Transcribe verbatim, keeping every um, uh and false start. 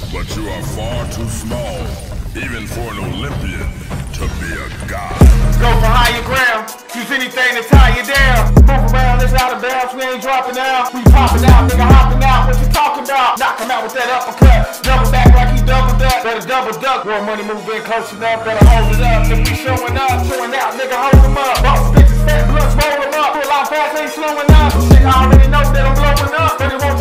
but you are far too small, even for an Olympian, to be a god. Go for higher ground, use anything to tie you down. Move around, it's out of bounds, we ain't dropping out. We popping out, nigga hopping out, what you talking about? Knock him out with that uppercut, double back like he doubled up. Better double duck, more money moving close enough, better hold it up. If we showing up, showing out, nigga hold him up. Boss bitches, fat blunts, roll him up. Pull out fast, ain't slowing up. Shit, I already know that I'm blowing up, but it won't